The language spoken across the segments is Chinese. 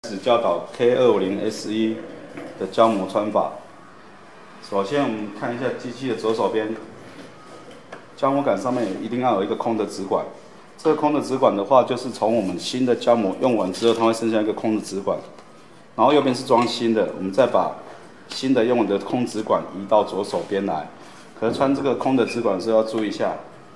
只教导 K250SE 的胶膜穿法。首先，我们看一下机器的左手边，胶膜杆上面一定要有一个空的直管。这个空的直管的话，就是从我们新的胶膜用完之后，它会剩下一个空的直管。然后右边是装新的，我们再把新的用完的空直管移到左手边来。可是穿这个空的直管的时候要注意一下。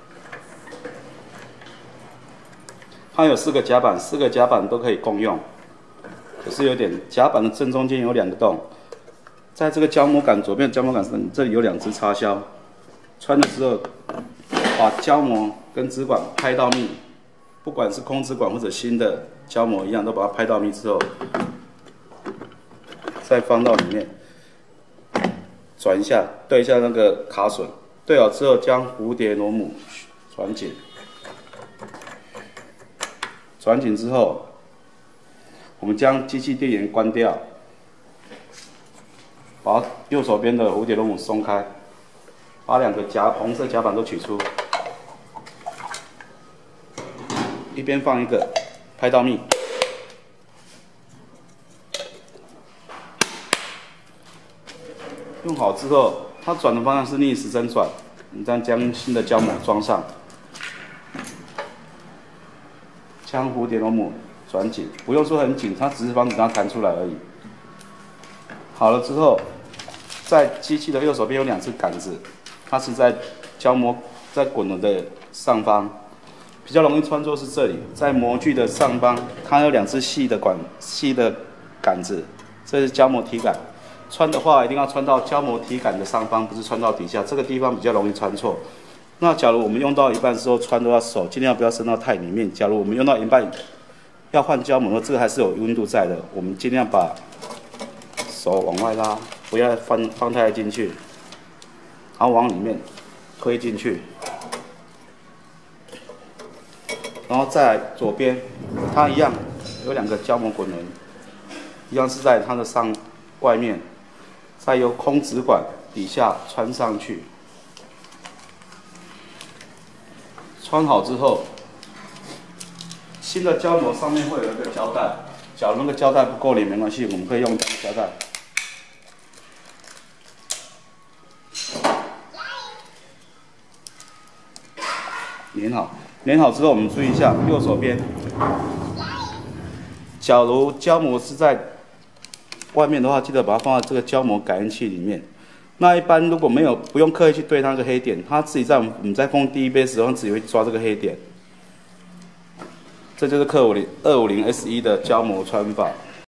它有4个夹板，4个夹板都可以共用，可是有点夹板的正中间有2个洞，在这个胶膜杆左边的胶膜杆上，这里有2只插销。穿的时候，把胶膜跟直管拍到密，不管是空直管或者新的胶膜一样，都把它拍到密之后，再放到里面，转一下，对一下那个卡榫，对好之后将蝴蝶螺母转紧。 转紧之后，我们将机器电源关掉，把右手边的蝴蝶螺母松开，把2个红色夹板都取出，一边放一个，拍到密。用好之后，它转的方向是逆时针转，你再将新的胶膜装上。 将蝴蝶螺母转紧，不用说很紧，它只是防止它弹出来而已。好了之后，在机器的右手边有2只杆子，它是在胶膜在滚轮的上方，比较容易穿错是这里，在模具的上方，它有2只细的杆子，这是胶膜体杆。穿的话一定要穿到胶膜体杆的上方，不是穿到底下，这个地方比较容易穿错。 那假如我们用到一半之后穿的话，手尽量不要伸到太里面。假如我们用到一半要换胶膜，这个还是有温度在的，我们尽量把手往外拉，不要放太进去，然后往里面推进去，然后再来左边，它一样有2个胶膜滚轮，一样是在它的外面，再由空直管底下穿上去。 穿好之后，新的胶膜上面会有一个胶带，假如那个胶带不够连没关系，我们可以用胶带。粘好之后，我们注意一下右手边，假如胶膜是在外面的话，记得把它放在这个胶膜感应器里面。 那一般如果不用刻意去对那个黑点，它自己在我们在封第一杯的时候，自己会抓这个黑点。这就是K250SE的胶膜穿法。